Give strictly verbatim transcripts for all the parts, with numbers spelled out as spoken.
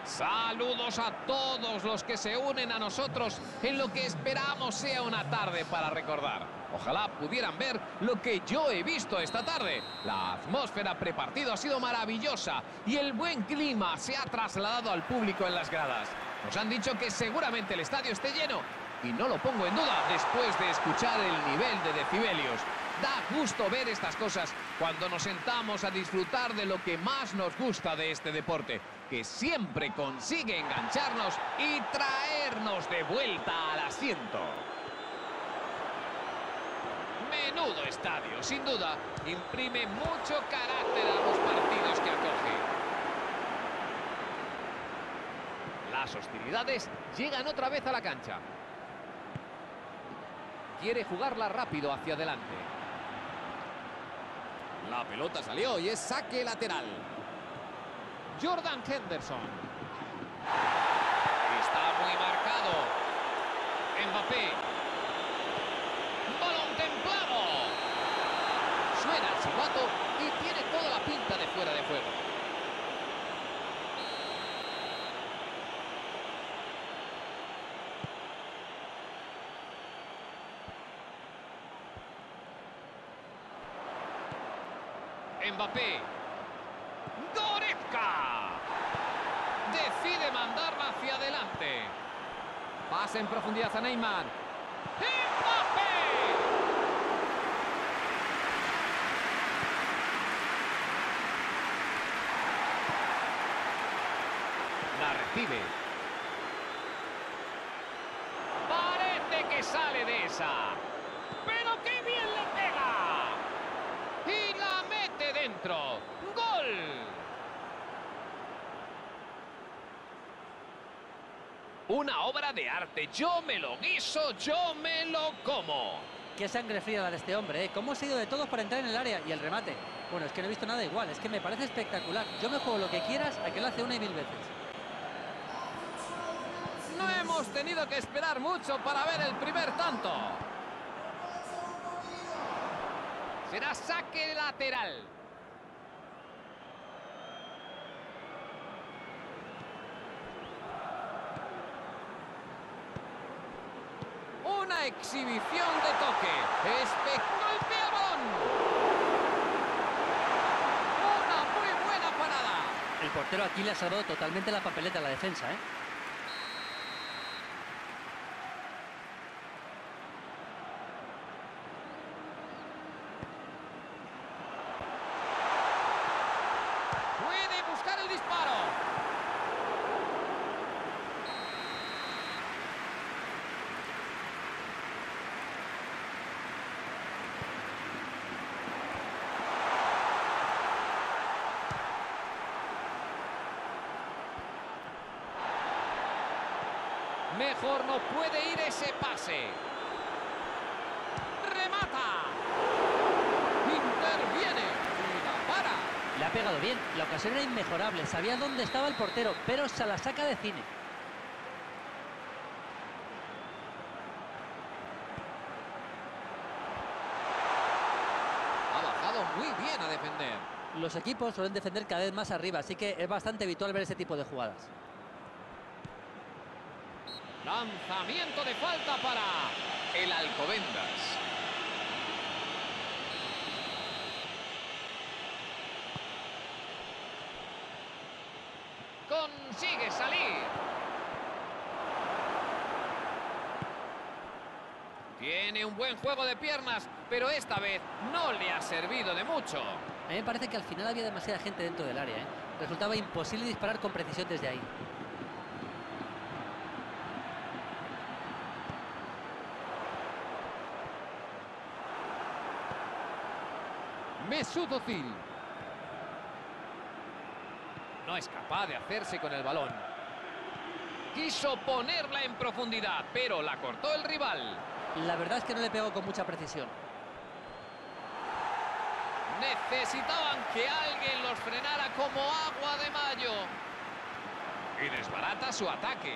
Saludos a todos los que se unen a nosotros en lo que esperamos sea una tarde para recordar. Ojalá pudieran ver lo que yo he visto esta tarde. La atmósfera prepartido ha sido maravillosa y el buen clima se ha trasladado al público en las gradas. Nos han dicho que seguramente el estadio esté lleno y no lo pongo en duda después de escuchar el nivel de decibelios. Da gusto ver estas cosas cuando nos sentamos a disfrutar de lo que más nos gusta de este deporte, que siempre consigue engancharnos y traernos de vuelta al asiento. Menudo estadio, sin duda, imprime mucho carácter a los partidos que acoge. Las hostilidades llegan otra vez a la cancha. Quiere jugarla rápido hacia adelante. La pelota salió y es saque lateral. Jordan Henderson. Está muy marcado. Mbappé. Balón templado. Suena el silbato y tiene toda la pinta de fuera de juego. Mbappé. Goretzka. Decide mandarla hacia adelante. Pase en profundidad a Neymar. ¡Mbappé! La recibe. Parece que sale de esa. ¡Pero qué bien le pega! Y la mete dentro. ¡Gol! Una obra de arte. Yo me lo guiso, yo me lo como. Qué sangre fría la de este hombre, ¿eh? Cómo ha sido de todos para entrar en el área y el remate. Bueno, es que no he visto nada igual, es que me parece espectacular. Yo me juego lo que quieras a que lo hace una y mil veces. No hemos tenido que esperar mucho para ver el primer tanto. Será saque lateral. Una exhibición de toque. Espectacular el balón. Una muy buena parada. El portero aquí le ha salvado totalmente la papeleta a la defensa, ¿eh? Puede buscar el disparo. Mejor no puede ir ese pase. Remata. Interviene. Y la para. Le ha pegado bien. La ocasión era inmejorable. Sabía dónde estaba el portero, pero se la saca de cine. Ha bajado muy bien a defender. Los equipos suelen defender cada vez más arriba, así que es bastante habitual ver ese tipo de jugadas. Lanzamiento de falta para el Alcobendas. Consigue salir. Tiene un buen juego de piernas, pero esta vez no le ha servido de mucho. A mí me parece que al final había demasiada gente dentro del área, ¿eh? Resultaba imposible disparar con precisión desde ahí. Mesut Özil. No es capaz de hacerse con el balón. Quiso ponerla en profundidad, pero la cortó el rival. La verdad es que no le pegó con mucha precisión. Necesitaban que alguien los frenara como agua de mayo. Y desbarata su ataque.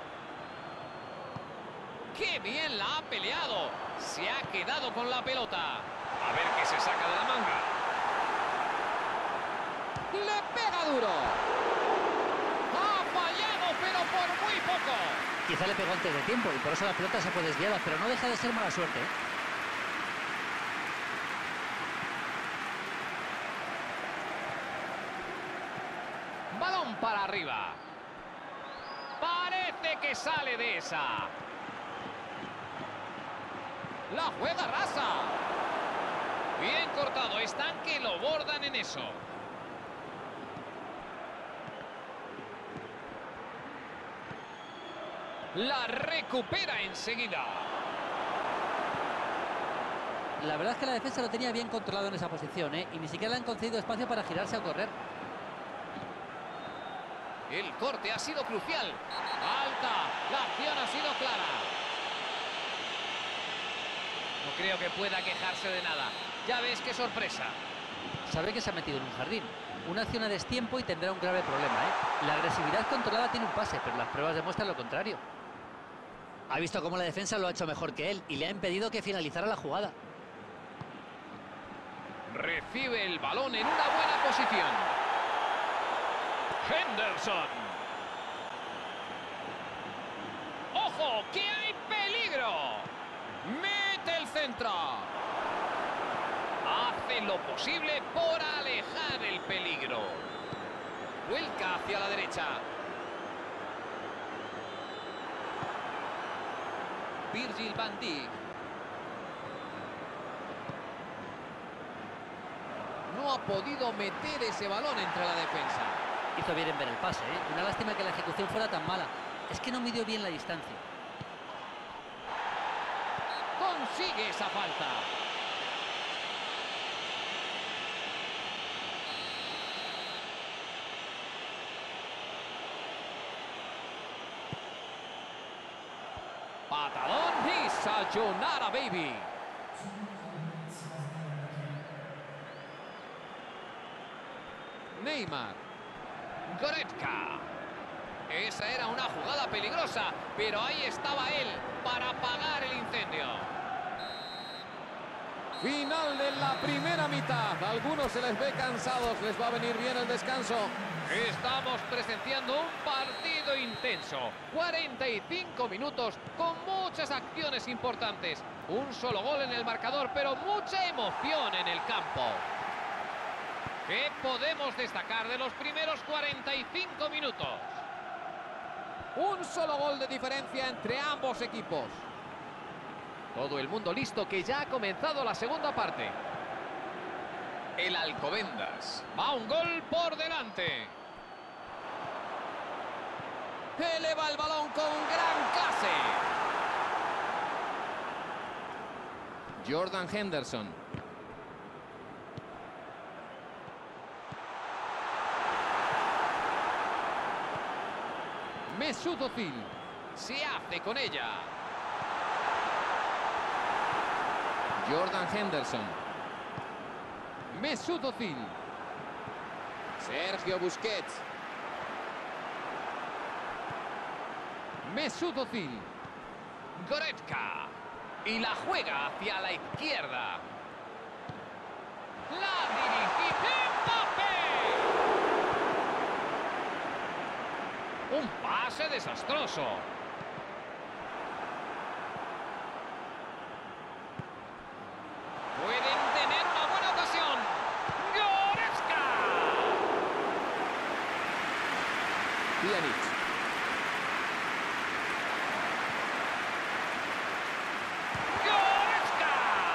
¡Qué bien la ha peleado! Se ha quedado con la pelota. A ver qué se saca de la manga. ¡Le pega duro! ¡Ha fallado! Quizá le pegó antes de tiempo y por eso la pelota se fue desviada, pero no deja de ser mala suerte, ¿eh? Balón para arriba. Parece que sale de esa. La juega rasa. Bien cortado. Están que lo bordan en eso. La recupera enseguida. La verdad es que la defensa lo tenía bien controlado en esa posición, ¿eh? Y ni siquiera le han concedido espacio para girarse o correr. El corte ha sido crucial. Alta. La acción ha sido clara. No creo que pueda quejarse de nada. Ya ves qué sorpresa. Sabe que se ha metido en un jardín. Una acción a destiempo y tendrá un grave problema, ¿eh? La agresividad controlada tiene un pase, pero las pruebas demuestran lo contrario. Ha visto cómo la defensa lo ha hecho mejor que él y le ha impedido que finalizara la jugada. Recibe el balón en una buena posición. Henderson. ¡Ojo! ¡Que hay peligro! Mete el centro. Hace lo posible por alejar el peligro. Vuelca hacia la derecha. Virgil van Dijk. No ha podido meter ese balón entre la defensa. Hizo bien en ver el pase, ¿eh? Una lástima que la ejecución fuera tan mala. Es que no midió bien la distancia. Consigue esa falta. Patadón y sayonara, baby. Neymar. Goretzka. Esa era una jugada peligrosa, pero ahí estaba él para apagar el incendio. Final de la primera mitad. A algunos se les ve cansados, les va a venir bien el descanso. Estamos presenciando un partido intenso. cuarenta y cinco minutos con muchas acciones importantes. Un solo gol en el marcador, pero mucha emoción en el campo. ¿Qué podemos destacar de los primeros cuarenta y cinco minutos? Un solo gol de diferencia entre ambos equipos. Todo el mundo listo, que ya ha comenzado la segunda parte. El Alcobendas va un gol por delante. Eleva el balón con gran clase. Jordan Henderson. Mesut Özil. Se hace con ella. Jordan Henderson. Mesut Özil. Sergio Busquets. Mesut Özil. Goretzka. Y la juega hacia la izquierda. La dirige Mbappé. Un pase desastroso. Pueden tener una buena ocasión. ¡Goretzka! Pjanic. ¡Goretzka!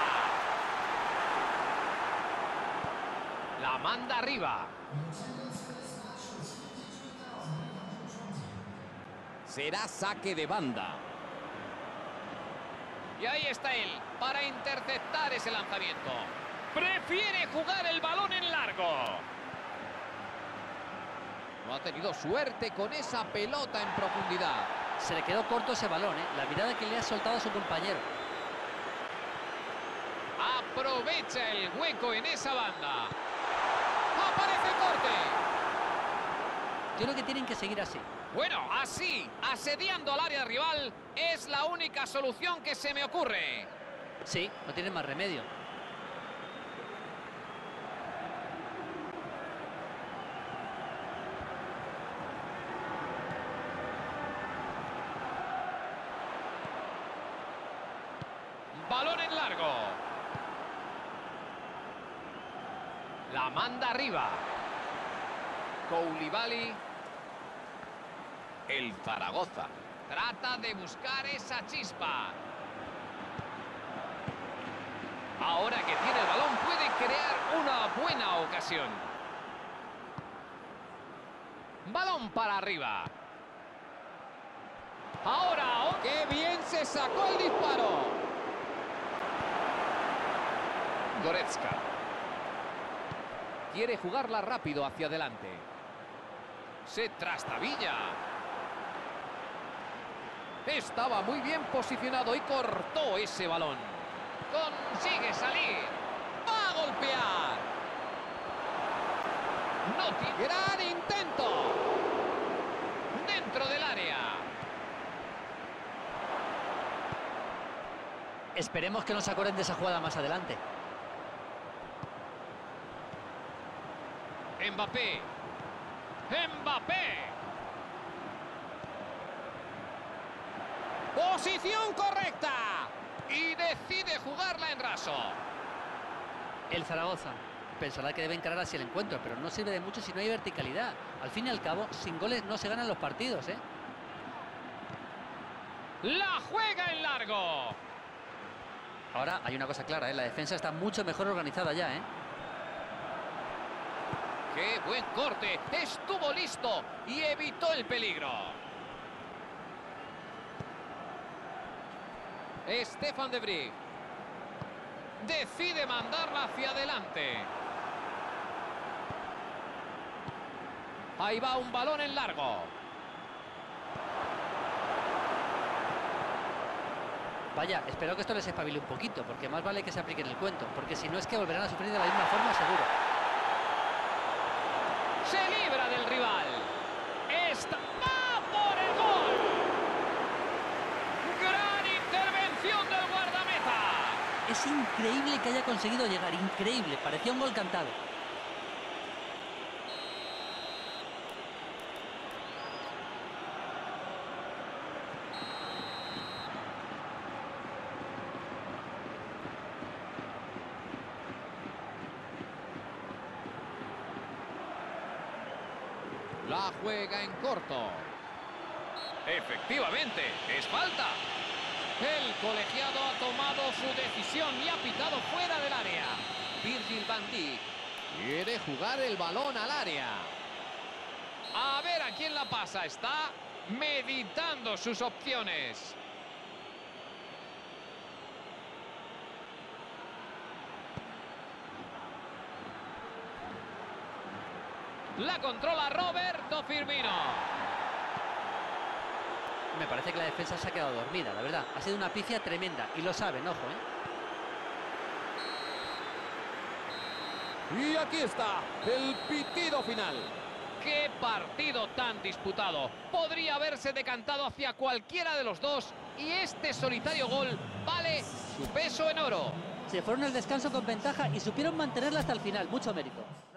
La manda arriba. Será saque de banda. Y ahí está él, para interceptar ese lanzamiento. Prefiere jugar el balón en largo. No ha tenido suerte con esa pelota en profundidad. Se le quedó corto ese balón, ¿eh? La mirada que le ha soltado a su compañero. Aprovecha el hueco en esa banda. ¡Aparece el corte! Yo creo que tienen que seguir así. Bueno, así, asediando al área rival, es la única solución que se me ocurre. Sí, no tienen más remedio. Balón en largo. La manda arriba. Koulibaly. El Zaragoza. Trata de buscar esa chispa. Ahora que tiene el balón puede crear una buena ocasión. Balón para arriba. Ahora, oh, ¡qué bien se sacó el disparo! Goretzka. Quiere jugarla rápido hacia adelante. Se trastabilla. Estaba muy bien posicionado y cortó ese balón. Consigue salir. Va a golpear. No tiene... ¡Gran intento! Dentro del área. Esperemos que no se acuerden de esa jugada más adelante. Mbappé. Mbappé. Posición correcta. Y decide jugarla en raso. El Zaragoza pensará que debe encarar así el encuentro, pero no sirve de mucho si no hay verticalidad. Al fin y al cabo, sin goles no se ganan los partidos, ¿eh? La juega en largo. Ahora hay una cosa clara, ¿eh? La defensa está mucho mejor organizada ya, ¿eh? ¡Qué buen corte! Estuvo listo y evitó el peligro. Stefan de Vrij. Decide mandarla hacia adelante. Ahí va un balón en largo. Vaya, espero que esto les espabile un poquito, porque más vale que se apliquen el cuento, porque si no es que volverán a sufrir de la misma forma, seguro. Se libra del rival. Esta va por el gol. Gran intervención del guardameta. Es increíble que haya conseguido llegar, increíble, parecía un gol cantado. La juega en corto. Efectivamente, es falta. El colegiado ha tomado su decisión y ha pitado fuera del área. Virgil van Dijk quiere jugar el balón al área. A ver a quién la pasa. Está meditando sus opciones. La controla Roberto Firmino. Me parece que la defensa se ha quedado dormida, la verdad. Ha sido una pifia tremenda y lo saben, ojo, ¿eh? Y aquí está el pitido final. ¡Qué partido tan disputado! Podría haberse decantado hacia cualquiera de los dos y este solitario gol vale su peso en oro. Se fueron al descanso con ventaja y supieron mantenerla hasta el final. Mucho mérito.